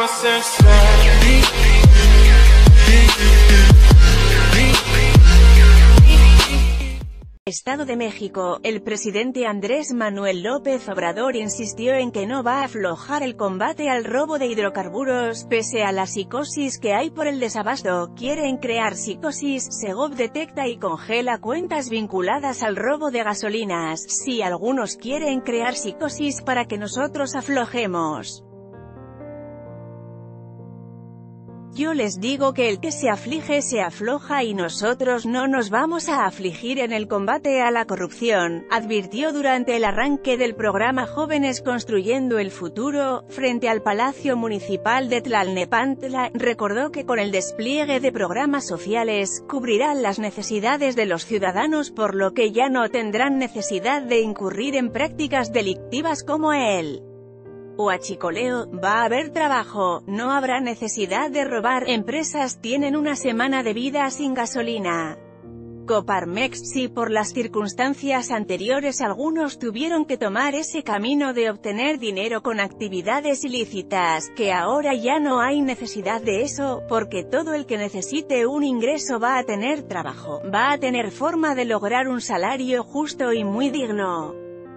Estado de México, el presidente Andrés Manuel López Obrador insistió en que no va a aflojar el combate al robo de hidrocarburos, pese a la psicosis que hay por el desabasto. Quieren crear psicosis. Segov detecta y congela cuentas vinculadas al robo de gasolinas. Sí, algunos quieren crear psicosis para que nosotros aflojemos. Yo les digo que el que se aflige se afloja y nosotros no nos vamos a afligir en el combate a la corrupción, advirtió durante el arranque del programa Jóvenes Construyendo el Futuro, frente al Palacio Municipal de Tlalnepantla. Recordó que con el despliegue de programas sociales, cubrirán las necesidades de los ciudadanos, por lo que ya no tendrán necesidad de incurrir en prácticas delictivas como el huachicoleo. Va a haber trabajo, no habrá necesidad de robar. Empresas tienen una semana de vida sin gasolina. Coparmex. Si por las circunstancias anteriores algunos tuvieron que tomar ese camino de obtener dinero con actividades ilícitas, que ahora ya no hay necesidad de eso, porque todo el que necesite un ingreso va a tener trabajo, va a tener forma de lograr un salario justo y muy digno.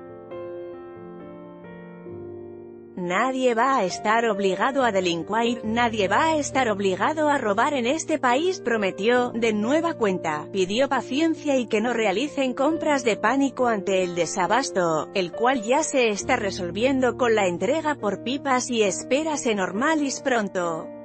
Nadie va a estar obligado a delinquir, nadie va a estar obligado a robar en este país, prometió. De nueva cuenta, pidió paciencia y que no realicen compras de pánico ante el desabasto, el cual ya se está resolviendo con la entrega por pipas y espera se normalis pronto.